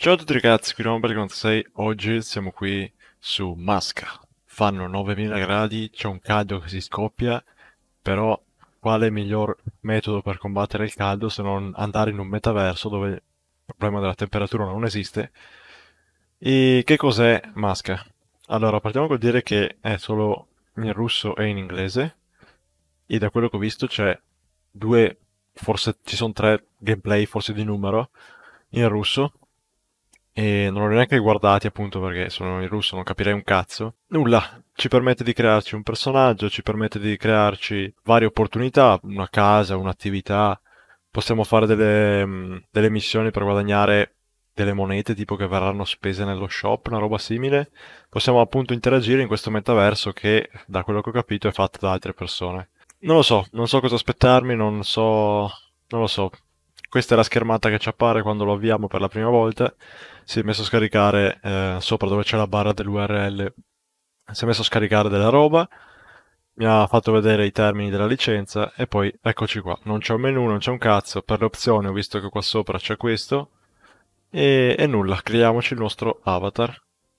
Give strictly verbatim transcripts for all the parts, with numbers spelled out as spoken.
Ciao a tutti ragazzi, qui Romper quarantasei. Oggi siamo qui su Masca. Fanno novemila gradi, c'è un caldo che si scoppia, però quale miglior metodo per combattere il caldo se non andare in un metaverso dove il problema della temperatura non esiste? E che cos'è Masca? Allora, partiamo col dire che è solo in russo e in inglese, e da quello che ho visto c'è due, forse ci sono tre gameplay, forse di numero, in russo, e non li ho neanche guardati appunto perché sono in russo, non capirei un cazzo. Nulla, ci permette di crearci un personaggio, ci permette di crearci varie opportunità, una casa, un'attività. Possiamo fare delle, mh, delle missioni per guadagnare delle monete tipo che verranno spese nello shop, una roba simile. Possiamo appunto interagire in questo metaverso che, da quello che ho capito, è fatto da altre persone. Non lo so, non so cosa aspettarmi, non so, non lo so. Questa è la schermata che ci appare quando lo avviamo per la prima volta. Si è messo a scaricare eh, sopra dove c'è la barra dell'U R L. Si è messo a scaricare della roba, mi ha fatto vedere i termini della licenza e poi eccoci qua. Non c'è un menu, non c'è un cazzo. Per le opzioni ho visto che qua sopra c'è questo e, e nulla, creiamoci il nostro avatar.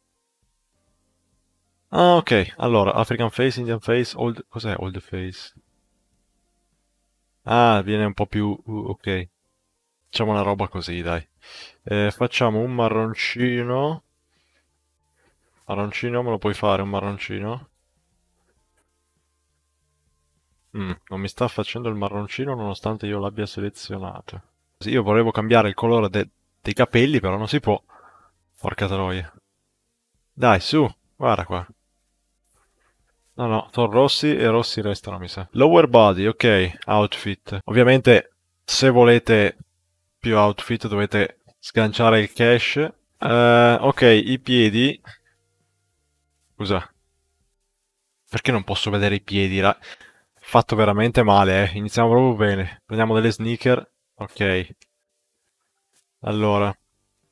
Ah, ok. Allora, African Face, Indian Face, Old... Cos'è Old Face? Ah, viene un po' più... uh, ok. Facciamo una roba così, dai. Eh, facciamo un marroncino. Marroncino, me lo puoi fare un marroncino? Mm, non mi sta facendo il marroncino nonostante io l'abbia selezionato. Sì, io volevo cambiare il colore de- dei capelli, però non si può. Porca troia. Dai, su, guarda qua. No, no, sono rossi e rossi restano, mi sa. Lower body, ok, outfit. Ovviamente, se volete più outfit dovete sganciare il cash. Eh, ok, i piedi. Scusa, perché non posso vedere i piedi? Ra- Fatto veramente male, eh. Iniziamo proprio bene. Prendiamo delle sneaker. Ok, allora.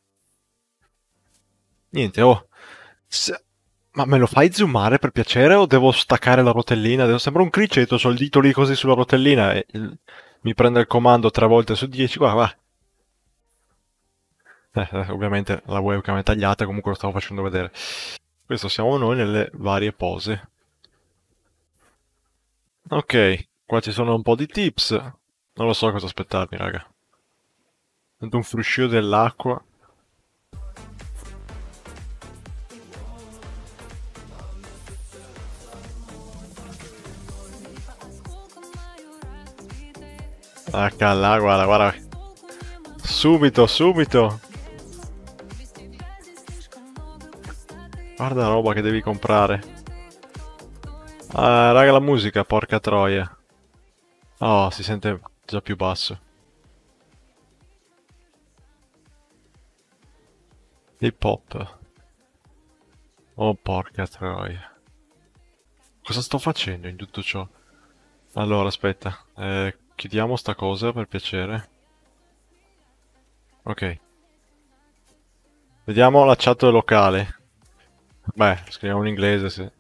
Niente, oh. Se- Ma me lo fai zoomare per piacere o devo staccare la rotellina? Devo... Sembra un criceto, c'ho il dito lì così sulla rotellina e il- mi prende il comando tre volte su dieci. Guarda, guarda. Eh, eh, ovviamente la webcam è tagliata, comunque lo stavo facendo vedere. Questo siamo noi nelle varie pose. Ok, qua ci sono un po' di tips. Non lo so cosa aspettarmi, raga. Sento un fruscio dell'acqua. Ecco là, guarda, guarda. Subito, subito. Guarda la roba che devi comprare. Ah, raga, la musica, porca troia. Oh, si sente già più basso. Hip hop. Oh, porca troia. Cosa sto facendo in tutto ciò? Allora, aspetta. Eh, chiudiamo sta cosa per piacere. Ok. Vediamo la chat locale. Beh, scriviamo in inglese, sì.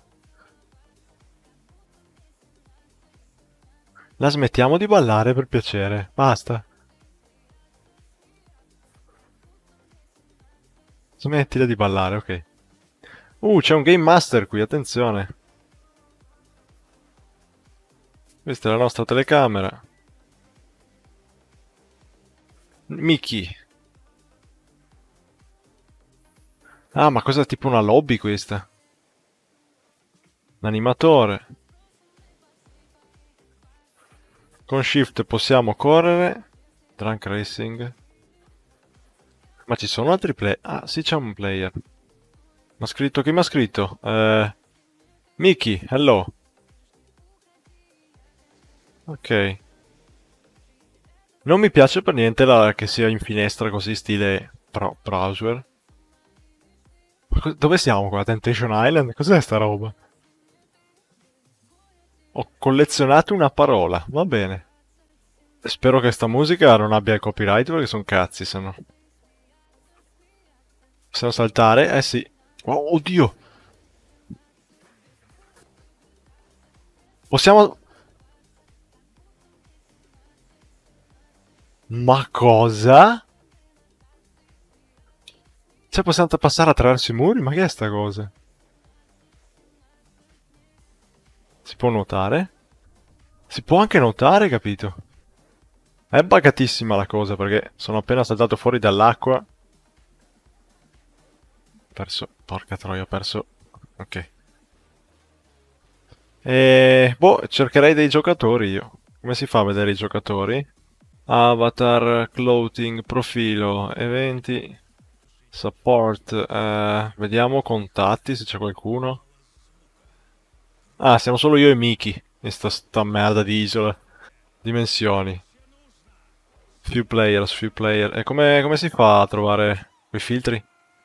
La smettiamo di ballare per piacere. Basta. Smettila di ballare, ok. Uh, c'è un Game Master qui, attenzione. Questa è la nostra telecamera. Mickey. Ah, ma cos'è tipo una lobby questa? Un animatore. Con Shift possiamo correre. Drunk Racing. Ma ci sono altri player? Ah, sì, c'è un player. Ma scritto, chi mi ha scritto? Eh, Mickey, hello. Ok. Non mi piace per niente la, che sia in finestra così stile pro- browser. Ma co- Dove siamo qua? Temptation Island? Cos'è sta roba? Ho collezionato una parola, va bene. Spero che sta musica non abbia il copyright perché sono cazzi, se no. Possiamo saltare? Eh sì. Oh, oddio! Possiamo... Ma cosa? Cioè, possiamo passare attraverso i muri? Ma che è sta cosa? Si può nuotare? Si può anche nuotare, capito? È buggatissima la cosa, perché sono appena saltato fuori dall'acqua. Ho perso... Porca troia, ho perso... Ok. E... Boh, cercherei dei giocatori io. Come si fa a vedere i giocatori? Avatar, clothing, profilo, eventi, support. Eh, vediamo contatti se c'è qualcuno. Ah, siamo solo io e Miki in sta, sta merda di isola. Dimensioni. Few players, few player. E come, come si fa a trovare quei filtri?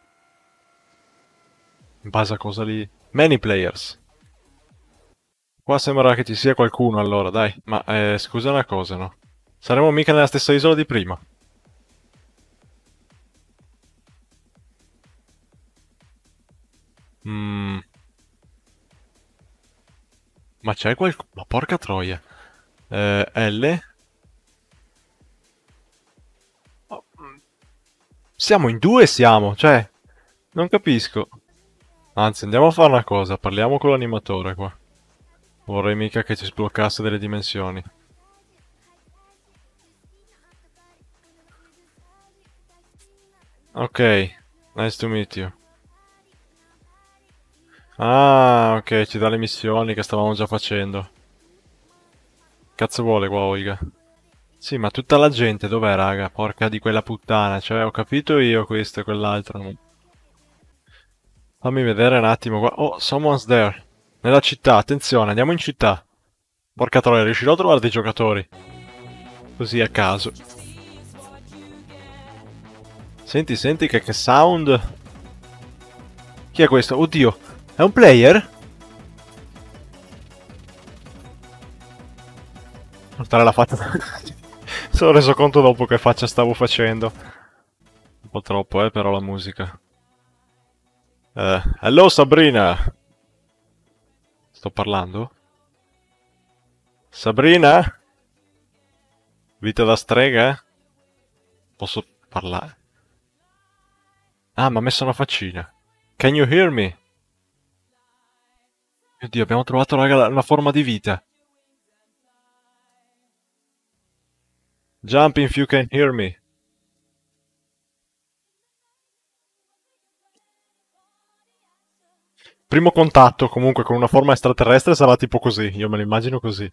In base a cosa lì? Many players. Qua sembra che ci sia qualcuno allora, dai. Ma eh, scusa una cosa, no? Saremo mica nella stessa isola di prima. Mm. Ma c'è qualcuno... Ma porca troia. Eh, L? Oh, mm. Siamo in due, siamo, cioè... Non capisco. Anzi, andiamo a fare una cosa. Parliamo con l'animatore qua. Vorrei mica che ci sbloccasse delle dimensioni. Ok, nice to meet you. Ah, ok, ci dà le missioni che stavamo già facendo. Cazzo vuole qua, Oiga? Sì, ma tutta la gente dov'è, raga? Porca di quella puttana. Cioè, ho capito io questo e quell'altro. ma- Fammi vedere un attimo qua. Oh, someone's there. Nella città, attenzione, andiamo in città. Porca troia, riuscirò a trovare dei giocatori. Così a caso. Senti, senti che, che sound. Chi è questo? Oddio, è un player? Portare la faccia. Sono reso conto dopo che faccia stavo facendo. Un po' troppo, eh, però la musica. Eh, hello Sabrina! Sto parlando? Sabrina? Vita da strega? Posso parlare? Ah, mi ha messo una faccina. Can you hear me? Mio Dio, abbiamo trovato, raga, una forma di vita. Jump if you can hear me. Primo contatto, comunque, con una forma extraterrestre sarà tipo così. Io me lo immagino così.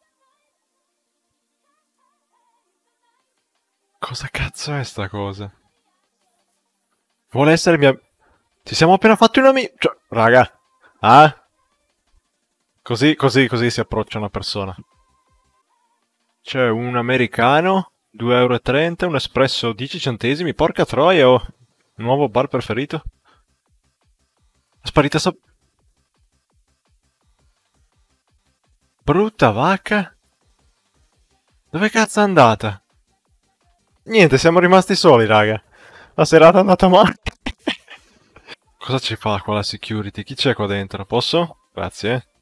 Cosa cazzo è sta cosa? Vuole essere mia... Ci siamo appena fatti un amico... Cioè, raga. Ah? Così, così, così si approccia una persona. C'è un americano, due euro e trenta, un espresso dieci centesimi, porca troia, oh. Nuovo bar preferito? È sparita Sab... Brutta vacca? Dove cazzo è andata? Niente, siamo rimasti soli, raga. La serata è andata male. Cosa ci fa qua la security? Chi c'è qua dentro? Posso? Grazie. eh.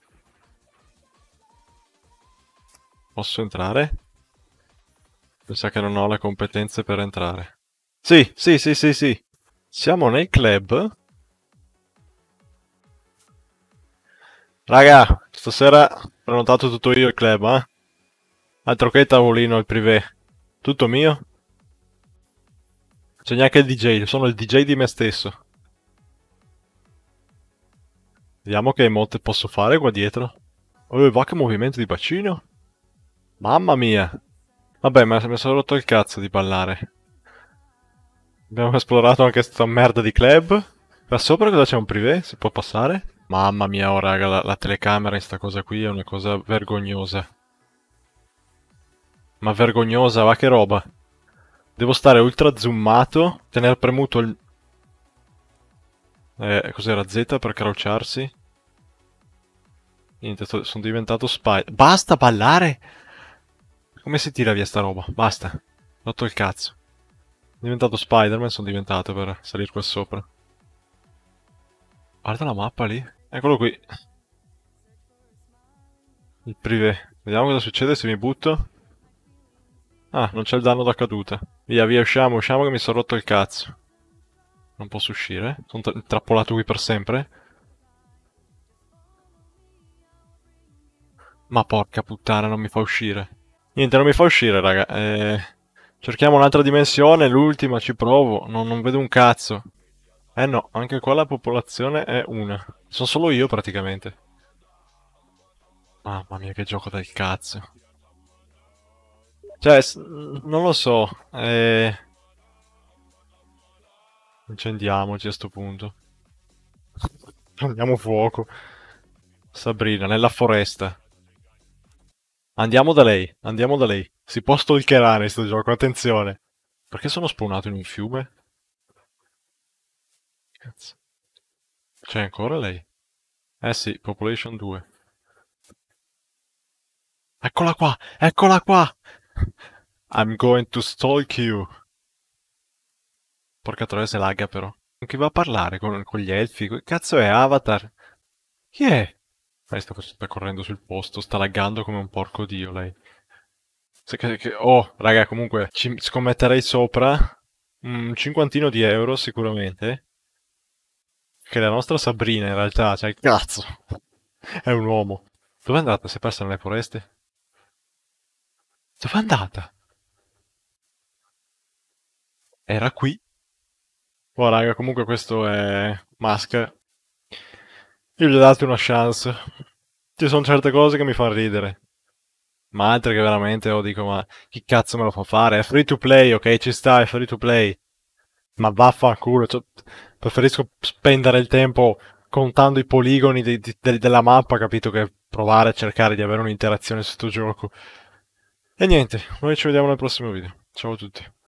Posso entrare? Mi sa che non ho le competenze per entrare. Sì, sì, sì, sì, sì. Siamo nel club. Raga, stasera ho prenotato tutto io il club, eh? Altro che tavolino al privé. Tutto mio? C'è neanche il D J, sono il D J di me stesso. Vediamo che emote posso fare qua dietro. Oh, va che movimento di bacino. Mamma mia. Vabbè, ma mi sono rotto il cazzo di ballare. Abbiamo esplorato anche sta merda di club. Qua sopra cosa c'è, un privé? Si può passare? Mamma mia, oh raga, la, la telecamera in sta cosa qui è una cosa vergognosa. Ma vergognosa, va che roba. Devo stare ultra zoomato, tenere premuto il... Eh, cos'era? Z per croucharsi? Niente, sto- sono diventato spy. Basta ballare! Come si tira via sta roba? Basta. Rotto il cazzo. Sono diventato Spider-Man, sono diventato per salire qua sopra. Guarda la mappa lì. Eccolo qui. Il privé. Vediamo cosa succede se mi butto. Ah, non c'è il danno da caduta. Via, via, usciamo, usciamo che mi sono rotto il cazzo. Non posso uscire? Sono tra- intrappolato qui per sempre? Ma porca puttana, non mi fa uscire. Niente, non mi fa uscire, raga. Eh, cerchiamo un'altra dimensione, l'ultima, ci provo. Non, non vedo un cazzo. Eh no, anche qua la popolazione è una. Sono solo io praticamente. Mamma mia, che gioco del cazzo. Cioè, s- non lo so. Eh... Incendiamoci a sto punto. Prendiamo fuoco. Sabrina, nella foresta. Andiamo da lei, andiamo da lei. Si può stalkerare in sto gioco, attenzione. Perché sono spawnato in un fiume? Cazzo. C'è ancora lei? Eh sì, Population due. Eccola qua, eccola qua! I'm going to stalk you. Porca troia se lagga però. Con chi va a parlare? Con, con gli elfi? Che cazzo è Avatar? Chi è? Lei sta, sta correndo sul posto, sta laggando come un porco dio lei. Se che- che- oh, raga, comunque ci scommetterei sopra un cinquantino di euro sicuramente. Che la nostra Sabrina in realtà, cioè, cazzo, è un uomo. Dove è andata? Si è persa nelle foreste? Dove è andata? Era qui. Oh, raga, comunque questo è Musk. Io gli ho dato una chance. Ci sono certe cose che mi fanno ridere. Ma altre che veramente, oh, dico, ma chi cazzo me lo fa fare? È free to play, ok? Ci sta, è free to play. Ma vaffanculo, cioè, preferisco spendere il tempo contando i poligoni di- di- de- della mappa, capito, che provare a cercare di avere un'interazione su sto gioco. E niente, noi ci vediamo nel prossimo video. Ciao a tutti.